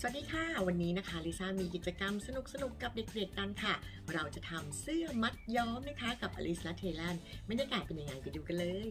สวัสดีค่ะวันนี้นะคะลิซ่ามีกิจกรรมสนุกๆกับเด็กๆกันค่ะเราจะทำเสื้อมัดย้อมนะคะกับอลิซและเทเลนบรรยากาศเป็นยังไงไปดูกันเลย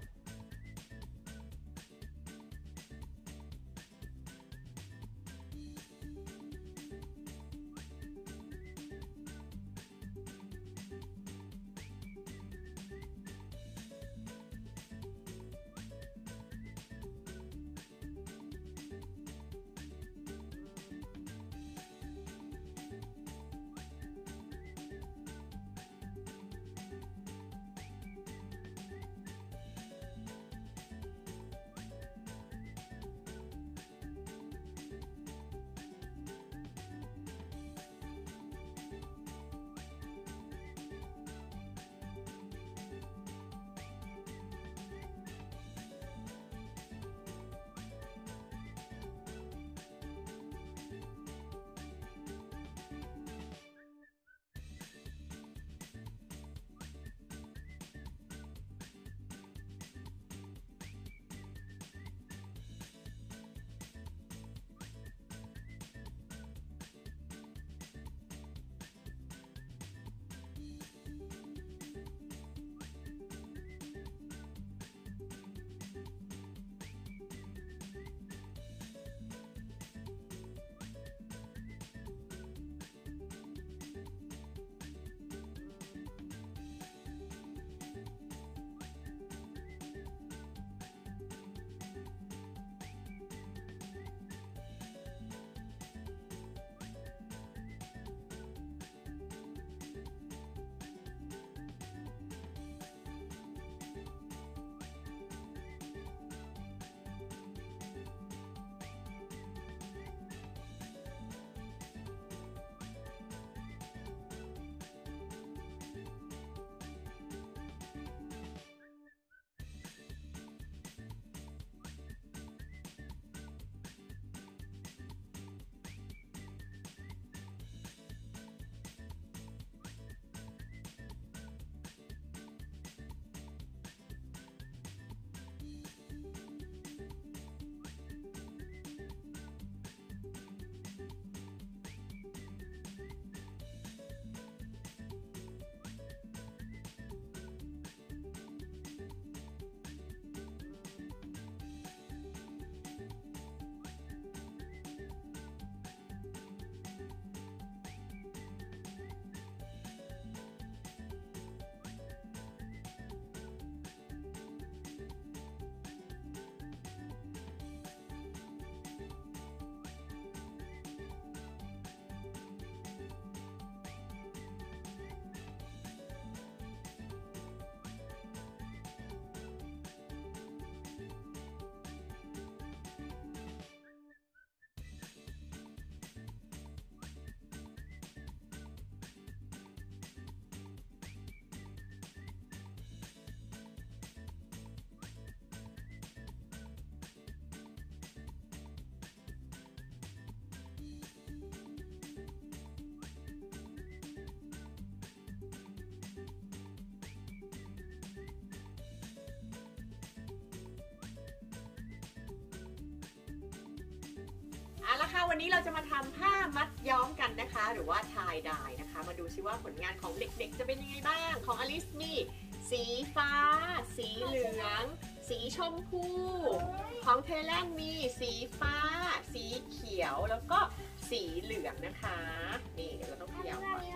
เอาละค่ะวันนี้เราจะมาทำผ้ามัดย้อมกันนะคะหรือว่าทายดายนะคะมาดูซิว่าผลงานของเด็กๆจะเป็นยังไงบ้างของอลิสมีสีฟ้าสีเหลืองสีชมพูของเทเลนมีสีฟ้าสีเขียวแล้วก็สีเหลืองนะคะนี่เดี๋ยวเราต้องเขย่าก่อน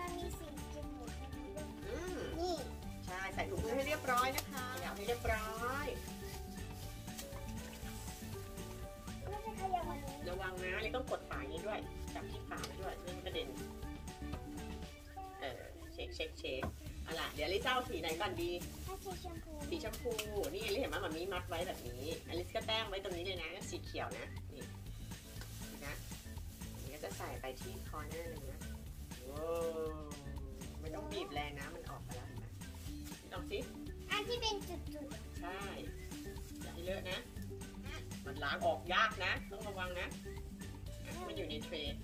นี่ใช่ใส่ถุงมือให้เรียบร้อยนะคะเขย่าให้เรียบร้อยระวังนะเลยต้องกดฝาอย่างนี้ด้วยจับที่ฝาไว้ด้วยไม่กระเด็นเช็คเอาล่ะเดี๋ยวลิซ่าเอาสีไหนก่อนดีสีชมพูนี่ลิเห็นไหมมันมีมัดไว้แบบนี้อลิซก็แต้มไว้ตรงนี้เลยนะสีเขียวนะนี่นะนี่ก็จะใส่ไปที่คอร์เนอร์นึงนะว้าวไม่ต้องบีบแรงนะมันออกไปแล้วเห็นไหมลองสิอันที่เป็นจุดๆใช่อย่าให้เลอะนะมันล้างออกยากนะต้องระวังนะมันอยู่ในเทรย์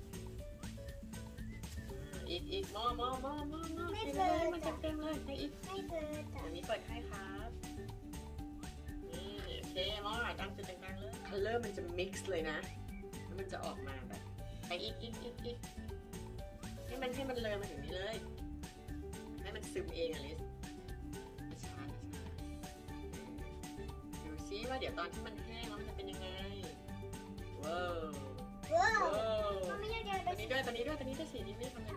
อีกมอไม่เปิดมันเต็มเลยให้อีกไม่เปิดอันนี้เปิดให้ครับนี่โอเคมอตั้งจุดต่างๆเลยคัลเลอร์มันจะมิกซ์เลยนะมันจะออกมาแบบไปอีกให้มันเลยมาถึงนี้เลยให้มันซึมเองอลิสช้าดูซิว่าเดี๋ยวตอนที่มันแห้งแล้วมันจะเป็นยังไงว้าวว้าวว้าวมันไม่เยอะตัวนี้ด้วยสีนี้ไม่ทำไง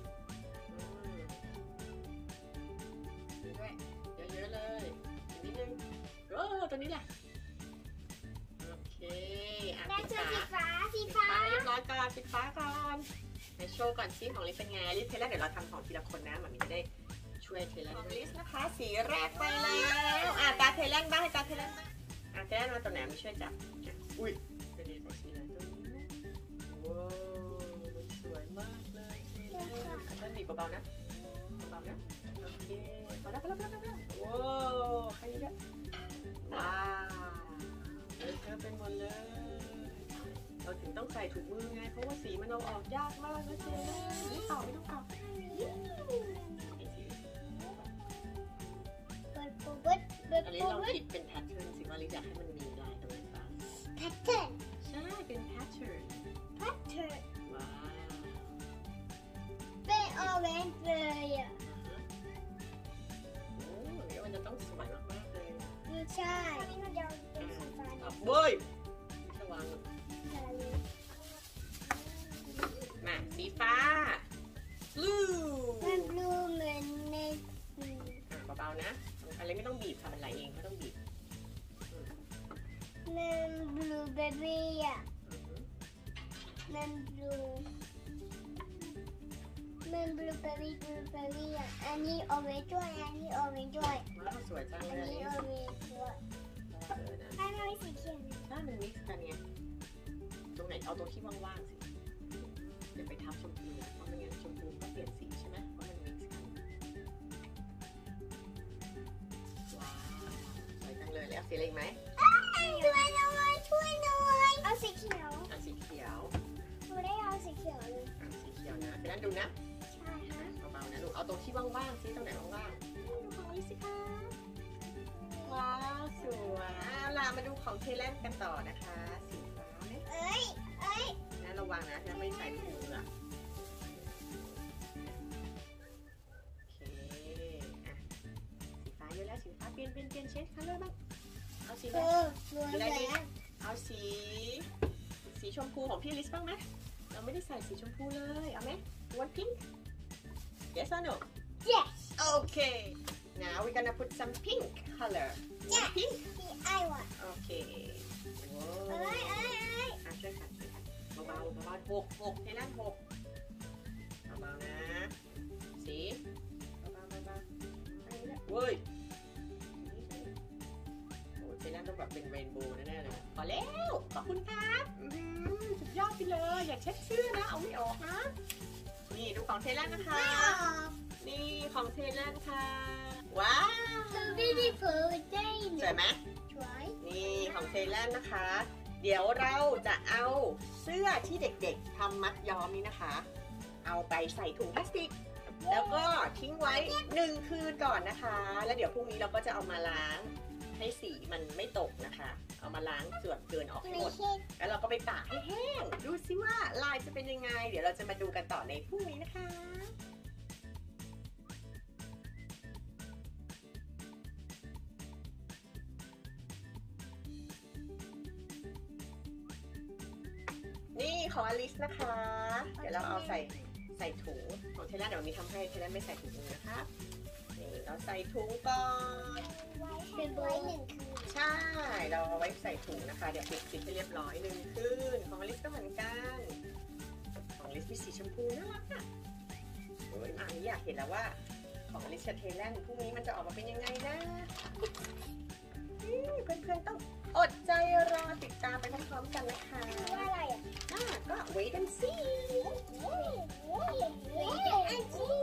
นี่ด้วยเยอะๆเลยอีกนิดนึงตัวนี้แหละโอเคแม่ปิดช่วยฝาสีปิดฟ้าฝาเรียบร้อยก่อนปิดฝาก่อนไปโชว์ก่อนซิของลิซเป็นไงลิซเทแรกเดี๋ยวเราทำของทีละคนนะมันจะได้ช่วยเทแรกของลิซนะคะสีแรกไปแล้วตาเทแรกบ้างให้ตาเทแรกบ้างเทแรกมาตัวไหนมาช่วยจับอุ้ยไปดีใส่สีไหนตัวนี้นะว้าวมันสวยมากเลยมันบีบเบาๆนะเบาๆนะโอเคพอแล้วว้าวใครเนี่ยว้าวเลอะเทอะไปหมดเลยเราถึงต้องใส่ถุงมือไงเพราะว่าสีมันเอาออกยากมากนะเจ๊ไม่ต้องเป่าอันนี้เราคิดเป็นแพทเทิร์นสิว่าลิอยากให้มันมีลายตรงนั้นบ้างแพทเทิร์นใช่เป็นแพทเทิร์นว้าวเป็นออเรนจ์เลยอ่ะโอ้เดี๋ยวมันจะต้องสวยมากๆเลยใช่นี่มันจะเป็นสีฟ้าเว้ยสว่างมาสีฟ้า blue มันบลูเหมือนในเบาๆนะอะไรไม่ต้องบีบค่ะมันไหลเองไม่ต้องบีบมันบลูเบบี้อ่ะมันบลูเบบี้อ่ะอันนี้ออเรนจ์ด้วยอันนี้ออเรนจ์ด้วยว้าวสวยจังอันเลยนี้ออเรนจ์ด้วยให้มันสีเขียวถ้ามันมิกซ์กันไงตรงไหนเอาตรงที่ว่างๆสิอย่าไปทับชมพูเพราะไม่งั้นชมพูก็เปลี่ยนสีใช่ไหมเพราะมันมิกซ์กันว้าวสวยจังเลยแล้วสีอะไรอีกไหมช่วยหน่อยเอาสีเขียวสีเขียวหนูได้เอาสีเขียวเลยสีเขียวนะไปนั่นดูนะใช่ฮะเบาๆนะลูกเอาตรงที่ว่างๆสิตรงไหนว่างๆดูของลิสิคะว้าวสวยล่ะมาดูของเทเลนกันต่อนะคะสีฟ้าเนี่ยเอ้ยนะระวังนะจะไม่ใส่ถุงมืออ่ะโอเคสีฟ้าเยอะแล้วสีฟ้าเปลี่ยนเช็ดคัลเลอร์บ้างเอาสีไหนรวยแล้วเอาสีชมพูของพี่ลิสบ้างไหมเราไม่ได้ใส่สีชมพูเลยเอาไหม want pink yes or no yes okay now we're gonna put some pink color yes pink I want okay เอ้ยช่วยกันเบาหกให้ลั่นหกเบาๆนะสีเบาเว้ยโอ้เทลั่นต้องแบบเป็นเรนโบว์แน่ๆเลยพอแล้วขอบคุณครับสุดยอดไปเลยอย่าเช็ดชื่อนะเอาไม่ออกนะนี่ดูของเทลั่นนะคะ นี่ของเทเลนค่ะว้าว beautiful day สวยไหมสวยนี่ของเทเลนนะคะ เดี๋ยวเราจะเอาเสื้อที่เด็กๆทำมัดย้อมนี้นะคะ เอาไปใส่ถุงพลาสติก แล้วก็ทิ้งไว้1 คืนก่อนนะคะ แล้วเดี๋ยวพรุ่งนี้เราก็จะเอามาล้างให้สีมันไม่ตกนะคะ เอามาล้างส่วนเกินออกให้หมด แล้วเราก็ไปตากให้แห้ง ดูซิว่าลายจะเป็นยังไง เดี๋ยวเราจะมาดูกันต่อในพรุ่งนี้นะคะ นี่ของอลิสนะคะ เดี๋ยวเราเอาใส่ถุงของเทเลนเดี๋ยวมีทำให้เทเลนไม่ใส่ถุงมือนะคะนี่เราใส่ถุงก่อนเป็นไว้1 คืนใช่ เราเอาไว้ใส่ถุงนะคะ เดี๋ยวปิดซิปให้เรียบร้อย1 คืนของอลิสก็เหมือนกันของอลิสมีสีชมพูน่ารักอ่ะโอ้ยอันนี้อยากเห็นแล้วว่าของอลิสกับเทเลนพรุ่งนี้มันจะออกมาเป็นยังไงนะเพื่อนๆต้องอดใจรอติดตามไปพร้อมๆกันนะคะว่าอะไรอ่ะก็ wait and see อันที่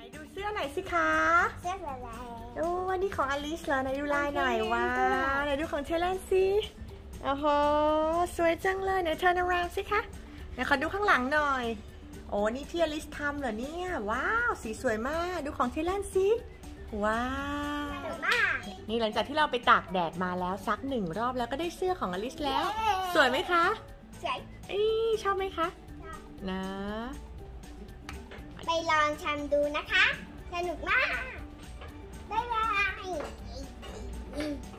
ดูเสื้อหน่อยสิคะเสื้ออะไรโอ้อันนี้ของอลิสเหรอไหนดูลายหน่อยว้าไหนดูของเทเลนสิโอ้โหสวยจังเลยไหน turn around สิคะไหนขอดูข้างหลังหน่อยโอ้นี่ที่อลิสทำเหรอเนี่ยว้าวสีสวยมากดูของเทเลนสิว้าวสวยมากนี่หลังจากที่เราไปตากแดดมาแล้วซัก1 รอบแล้วก็ได้เสื้อของอลิสแล้วสวยไหมคะสวยชอบไหมคะนะไปลองทำดูนะคะ สนุกมาก บ๊ายบาย